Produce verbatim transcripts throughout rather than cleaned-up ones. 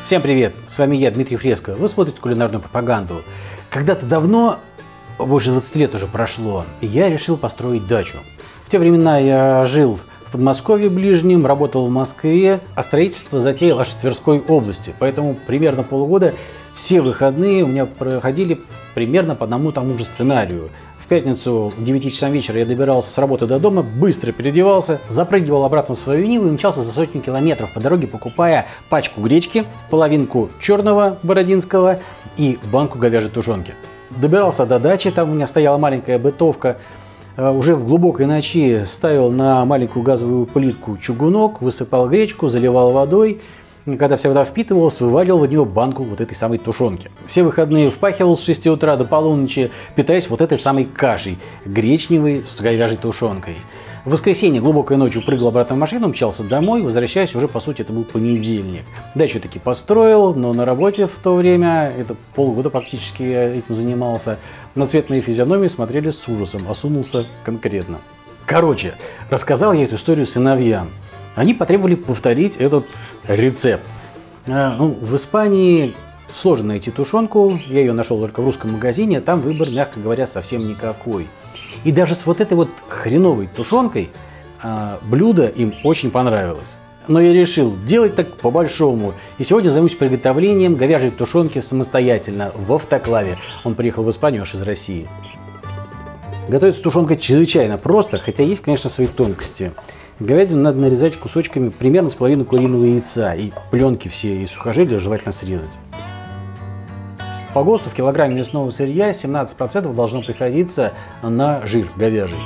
Всем привет! С вами я, Дмитрий Фреско. Вы смотрите кулинарную пропаганду. Когда-то давно, больше двадцати лет уже прошло, я решил построить дачу. В те времена я жил в Подмосковье ближнем, работал в Москве, а строительство затеял аж в Тверской области. Поэтому примерно полгода все выходные у меня проходили примерно по одному тому же сценарию. В пятницу к девяти часам вечера я добирался с работы до дома, быстро переодевался, запрыгивал обратно в свою Ниву и мчался за сотню километров по дороге, покупая пачку гречки, половинку черного бородинского и банку говяжьей тушенки. Добирался до дачи, там у меня стояла маленькая бытовка. Уже в глубокой ночи ставил на маленькую газовую плитку чугунок, высыпал гречку, заливал водой. И когда вся вода впитывалась, вываливал в нее банку вот этой самой тушенки. Все выходные впахивал с шести утра до полуночи, питаясь вот этой самой кашей, гречневой с говяжьей тушенкой. В воскресенье глубокой ночью прыгал обратно в машину, мчался домой, возвращаясь уже, по сути, это был понедельник. Дачу таки построил, но на работе в то время, это полгода практически я этим занимался, на цветные физиономии смотрели с ужасом, осунулся конкретно. Короче, рассказал я эту историю сыновьям. Они потребовали повторить этот рецепт. Ну, в Испании сложно найти тушенку, я ее нашел только в русском магазине, а там выбор, мягко говоря, совсем никакой. И даже с вот этой вот хреновой тушенкой блюдо им очень понравилось. Но я решил делать так по-большому. И сегодня займусь приготовлением говяжьей тушенки самостоятельно в автоклаве. Он приехал в Испанию аж из России. Готовится тушенка чрезвычайно просто, хотя есть, конечно, свои тонкости. Говядину надо нарезать кусочками примерно с половиной куриного яйца, и пленки все и сухожилия желательно срезать. По ГОСТу в килограмме мясного сырья семнадцать процентов должно приходиться на жир говяжий.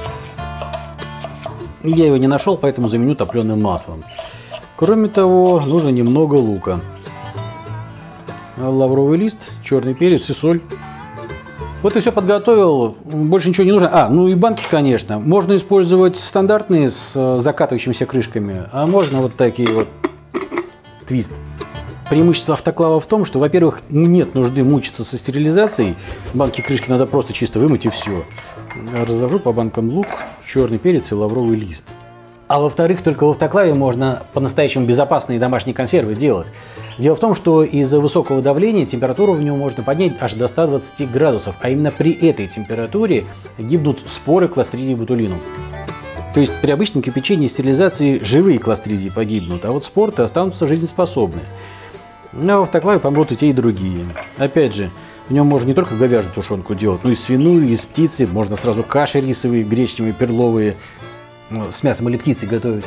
Я его не нашел, поэтому заменю топленым маслом. Кроме того, нужно немного лука, лавровый лист, черный перец и соль. Вот и все подготовил, больше ничего не нужно. А, ну и банки, конечно. Можно использовать стандартные с закатывающимися крышками, а можно вот такие вот твист. Преимущество автоклава в том, что, во-первых, нет нужды мучиться со стерилизацией. Банки-крышки надо просто чисто вымыть и все. Разложу по банкам лук, черный перец и лавровый лист. А во-вторых, только в автоклаве можно по-настоящему безопасные домашние консервы делать. Дело в том, что из-за высокого давления температуру в нем можно поднять аж до ста двадцати градусов, а именно при этой температуре гибнут споры кластридий ботулинум. То есть при обычном кипячении и стерилизации живые кластридии погибнут, а вот споры останутся жизнеспособны. Но в автоклаве помрут и те, и другие. Опять же, в нем можно не только говяжью тушенку делать, но и свиную, и из птицы, можно сразу каши рисовые, гречневые, перловые, с мясом или птицей готовить.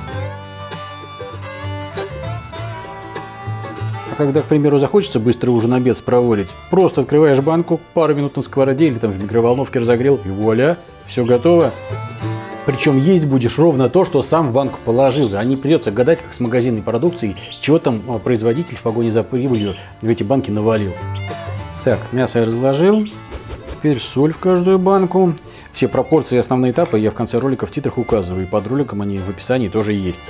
А когда, к примеру, захочется быстро ужин, обед спроворить, просто открываешь банку, пару минут на сковороде или там в микроволновке разогрел, и вуаля, все готово. Причем есть будешь ровно то, что сам в банку положил, а не придется гадать, как с магазинной продукцией, чего там производитель в погоне за прибылью в эти банки навалил. Так, мясо я разложил, теперь соль в каждую банку. Все пропорции и основные этапы я в конце ролика в титрах указываю, и под роликом они в описании тоже есть.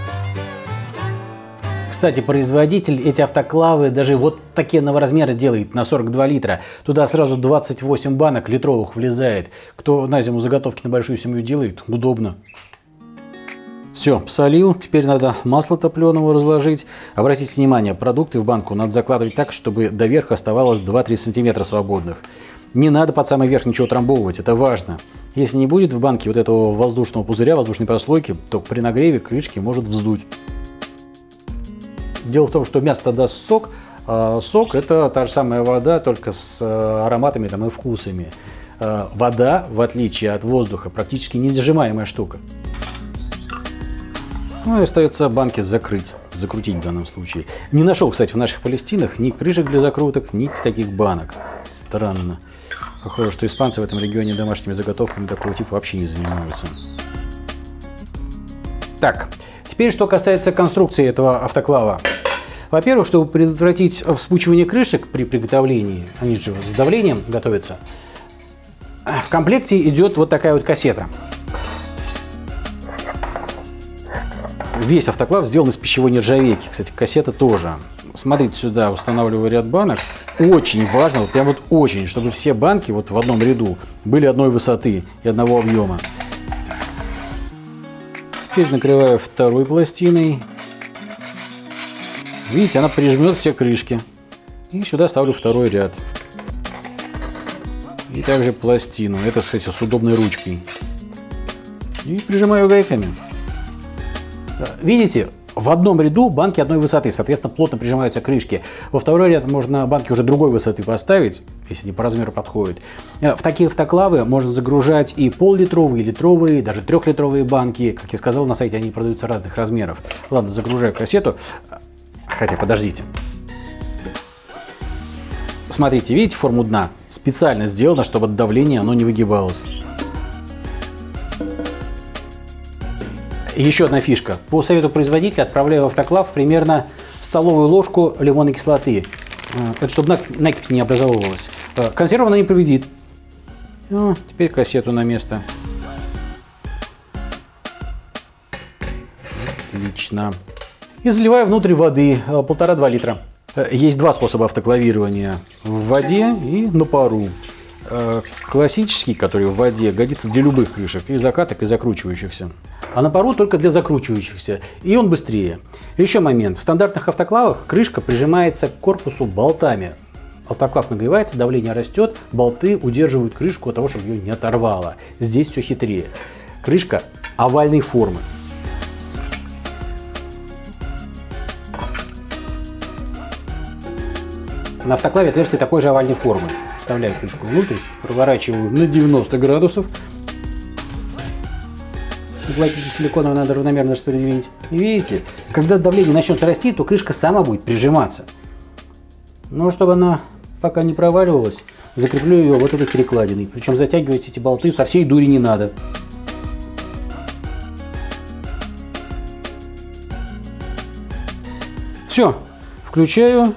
Кстати, производитель эти автоклавы даже вот такие размеры делает на сорок два литра. Туда сразу двадцать восемь банок литровых влезает. Кто на зиму заготовки на большую семью делает, удобно. Все, посолил. Теперь надо масло топленого разложить. Обратите внимание, продукты в банку надо закладывать так, чтобы до верха оставалось два-три сантиметра свободных. Не надо под самый верх ничего трамбовывать, это важно. Если не будет в банке вот этого воздушного пузыря, воздушной прослойки, то при нагреве крышки может вздуть. Дело в том, что мясо даст сок, а сок это та же самая вода, только с ароматами там, и вкусами. Вода, в отличие от воздуха, практически несжимаемая штука. Ну и остается банки закрыть, закрутить в данном случае. Не нашел, кстати, в наших Палестинах ни крышек для закруток, ни таких банок. Странно. Похоже, что испанцы в этом регионе домашними заготовками такого типа вообще не занимаются. Так, теперь что касается конструкции этого автоклава. Во-первых, чтобы предотвратить вспучивание крышек при приготовлении, они же с давлением готовятся, в комплекте идет вот такая вот кассета. Весь автоклав сделан из пищевой нержавейки. Кстати, кассета тоже. Смотрите сюда, устанавливаю ряд банок. Очень важно, вот прям вот очень, чтобы все банки вот в одном ряду были одной высоты и одного объема. Теперь накрываю второй пластиной. Видите, она прижмет все крышки. И сюда ставлю второй ряд. И также пластину. Это, кстати, с удобной ручкой. И прижимаю гайками. Видите, в одном ряду банки одной высоты, соответственно, плотно прижимаются крышки. Во второй ряд можно банки уже другой высоты поставить, если они по размеру подходят. В такие автоклавы можно загружать и пол-литровые, и литровые, даже трехлитровые банки. Как я сказал, на сайте они продаются разных размеров. Ладно, загружаю кассету. Хотя, подождите. Смотрите, видите форму дна? Специально сделано, чтобы от давления оно не выгибалось. Еще одна фишка. По совету производителя отправляю в автоклав примерно столовую ложку лимонной кислоты. Это чтобы накипь не образовывалась. Консерва она не повредит. О, теперь кассету на место. Отлично. И заливаю внутрь воды полтора-два литра. Есть два способа автоклавирования. В воде и на пару. Классический, который в воде, годится для любых крышек, и закаток, и закручивающихся. А на пару только для закручивающихся, и он быстрее. Еще момент. В стандартных автоклавах крышка прижимается к корпусу болтами. Автоклав нагревается, давление растет, болты удерживают крышку от того, чтобы ее не оторвало. Здесь все хитрее. Крышка овальной формы. На автоклаве отверстие такой же овальной формы. Вставляю крышку внутрь, проворачиваю на девяносто градусов. Уплотнитель силиконовый надо равномерно распределить. И видите, когда давление начнет расти, то крышка сама будет прижиматься. Но чтобы она пока не проваливалась, закреплю ее вот этой перекладиной. Причем затягивать эти болты со всей дури не надо. Все, включаю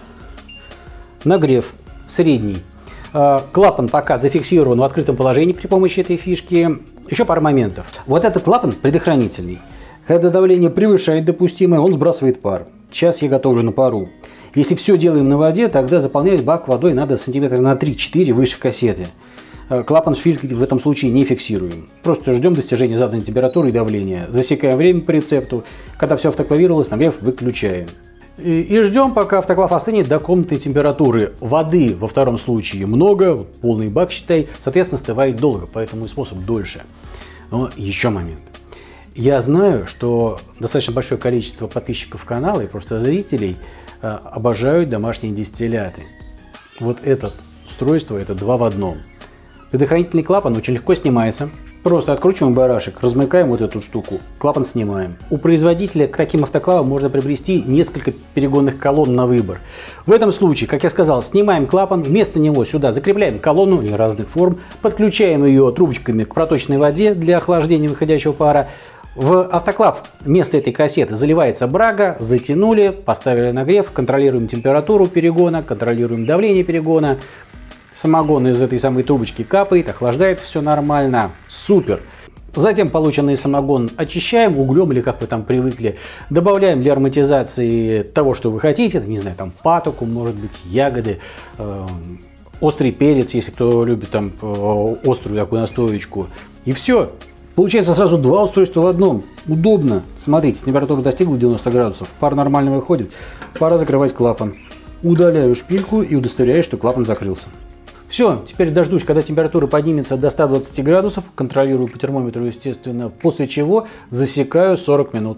нагрев средний. Клапан пока зафиксирован в открытом положении при помощи этой фишки. Еще пара моментов. Вот этот клапан предохранительный. Когда давление превышает допустимое, он сбрасывает пар. Сейчас я готовлю на пару. Если все делаем на воде, тогда заполнять бак водой надо сантиметра на три-четыре выше кассеты. Клапан шпильки в этом случае не фиксируем. Просто ждем достижения заданной температуры и давления. Засекаем время по рецепту. Когда все автоклавировалось, нагрев выключаем. И, и ждем, пока автоклав остынет до комнатной температуры. Воды во втором случае много, полный бак считай, соответственно, остывает долго, поэтому и способ дольше. Но еще момент. Я знаю, что достаточно большое количество подписчиков канала и просто зрителей э, обожают домашние дистилляты. Вот это устройство, это два в одном. Предохранительный клапан очень легко снимается. Просто откручиваем барашек, размыкаем вот эту штуку, клапан снимаем. У производителя к таким автоклавам можно приобрести несколько перегонных колонн на выбор. В этом случае, как я сказал, снимаем клапан, вместо него сюда закрепляем колонну разных форм, подключаем ее трубочками к проточной воде для охлаждения выходящего пара. В автоклав вместо этой кассеты заливается брага, затянули, поставили нагрев, контролируем температуру перегона, контролируем давление перегона. Самогон из этой самой трубочки капает, охлаждает все нормально. Супер! Затем полученный самогон очищаем углем или как вы там привыкли. Добавляем для ароматизации того, что вы хотите. Не знаю, там патоку, может быть, ягоды, э, острый перец, если кто любит там э, острую такую настоечку. И все. Получается сразу два устройства в одном. Удобно. Смотрите, температура достигла девяноста градусов. Пар нормально выходит. Пора закрывать клапан. Удаляю шпильку и удостоверяю, что клапан закрылся. Все, теперь дождусь, когда температура поднимется до ста двадцати градусов, контролирую по термометру, естественно, после чего засекаю сорок минут.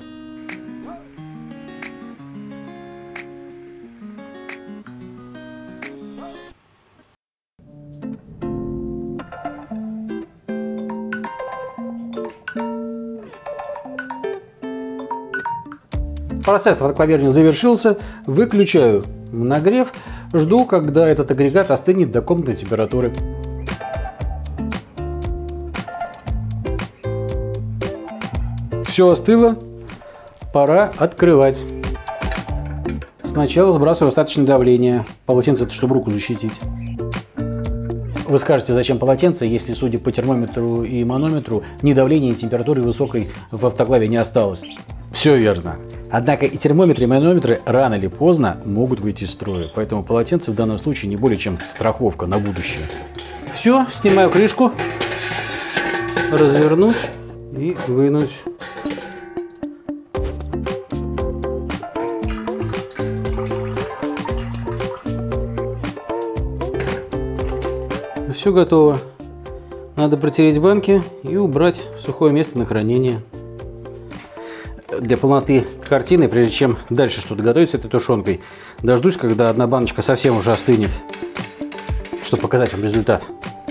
Процесс автоклавирования завершился, выключаю нагрев, жду, когда этот агрегат остынет до комнатной температуры. Все остыло, пора открывать. Сначала сбрасываю остаточное давление, полотенце, чтобы руку защитить. Вы скажете, зачем полотенце, если, судя по термометру и манометру, ни давления, ни температуры высокой в автоклаве не осталось. Все верно. Однако и термометры, и манометры рано или поздно могут выйти из строя, поэтому полотенце в данном случае не более чем страховка на будущее. Все, снимаю крышку, развернуть и вынуть. все готово. Надо протереть банки и убрать в сухое место на хранение. Для полноты картины, прежде чем дальше что-то готовить с этой тушенкой, дождусь, когда одна баночка совсем уже остынет, чтобы показать вам результат.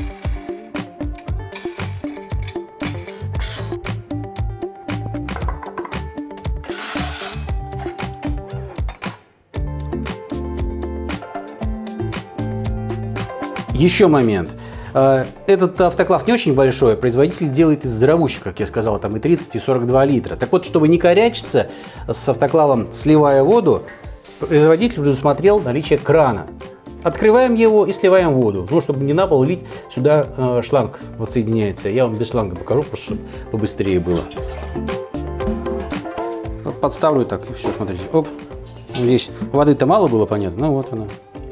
Еще момент. Этот автоклав не очень большой, производитель делает из здоровущих, как я сказал, там и тридцать, и сорок два литра. Так вот, чтобы не корячиться с автоклавом, сливая воду, производитель предусмотрел наличие крана. Открываем его и сливаем воду, ну, чтобы не на пол лить, сюда э, шланг подсоединяется. Я вам без шланга покажу, просто чтобы побыстрее было. Подставлю так, и все, смотрите. Оп. Здесь воды-то мало было, понятно, ну вот она.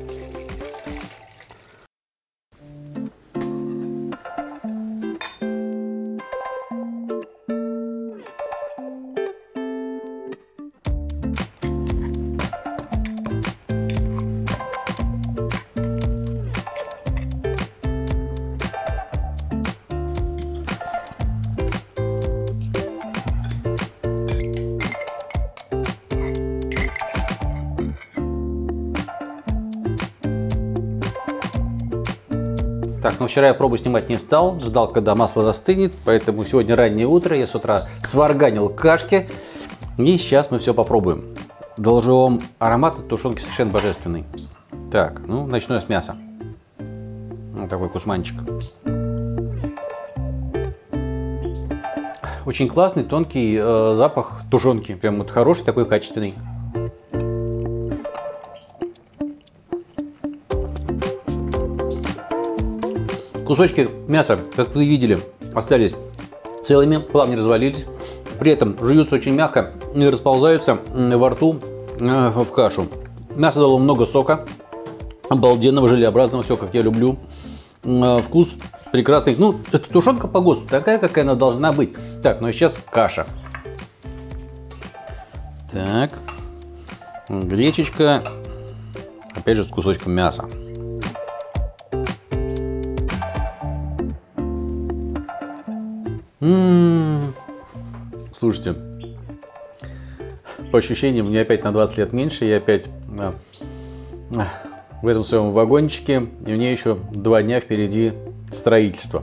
Так, ну вчера я пробу снимать не стал, ждал, когда масло застынет, поэтому сегодня раннее утро, я с утра сварганил кашки, и сейчас мы все попробуем. Доложу вам, аромат от тушенки совершенно божественный. Так, ну начну я с мяса. Вот такой кусманчик. Очень классный, тонкий э, запах тушенки, прям вот хороший, такой качественный. Кусочки мяса, как вы видели, остались целыми, плавно развалились. При этом жуются очень мягко и расползаются во рту в кашу. Мясо дало много сока, обалденного, желеобразного, все как я люблю. Вкус прекрасный. Ну, это тушенка по ГОСТу, такая, какая она должна быть. Так, ну и сейчас каша. Так, гречечка, опять же с кусочком мяса. М-м-м. Слушайте, по ощущениям, мне опять на двадцать лет меньше, я опять а, а, в этом своем вагончике, и мне еще два дня впереди строительства.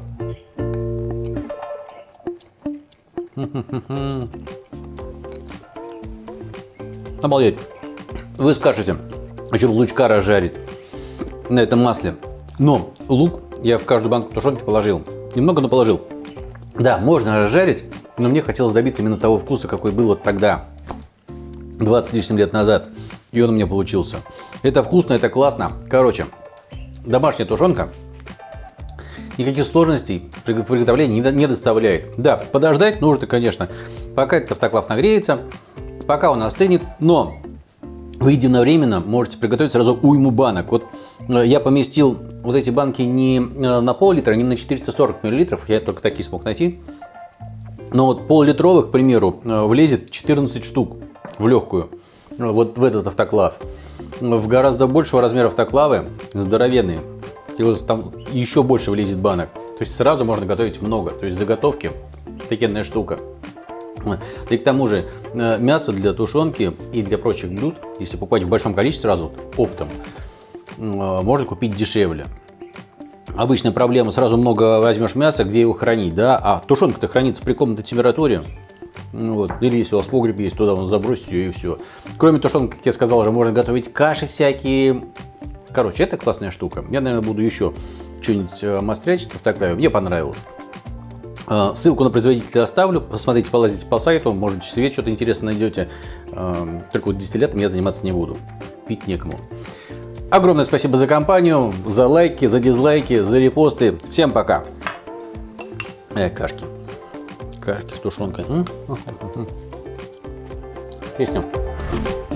Обалдеть. Вы скажете, еще лучка разжарить на этом масле. Но лук я в каждую банку тушенки положил. Немного, но положил. Да, можно разжарить, но мне хотелось добиться именно того вкуса, какой был вот тогда, двадцать с лишним лет назад. И он у меня получился. Это вкусно, это классно. Короче, домашняя тушенка никаких сложностей при приготовлении не доставляет. Да, подождать нужно, конечно, пока этот автоклав нагреется, пока он остынет, но вы единовременно можете приготовить сразу уйму банок. Вот я поместил вот эти банки не на пол-литра, не на четыреста сорок миллилитров, я только такие смог найти. Но вот пол-литровых, к примеру, влезет четырнадцать штук в легкую, вот в этот автоклав. В гораздо большего размера автоклавы здоровенные, и вот там еще больше влезет банок. То есть сразу можно готовить много, то есть заготовки такенная штука. И к тому же мясо для тушенки и для прочих блюд, если покупать в большом количестве сразу оптом, можно купить дешевле. Обычная проблема: сразу много возьмешь мяса, где его хранить, да? А тушенка-то хранится при комнатной температуре. Вот. Или если у вас погреб есть, туда вон забросить ее и все. Кроме тушенки, как я сказал, уже можно готовить каши всякие. Короче, это классная штука. Я, наверное, буду еще что-нибудь мастрячить в автоклаве. Мне понравилось. Ссылку на производителя оставлю. Посмотрите, полазите по сайту. Может, в себе что-то интересное найдете. Только вот дистиллятом я заниматься не буду. Пить некому. Огромное спасибо за компанию, за лайки, за дизлайки, за репосты. Всем пока. Э, кашки. Кашки с тушенкой. Песня.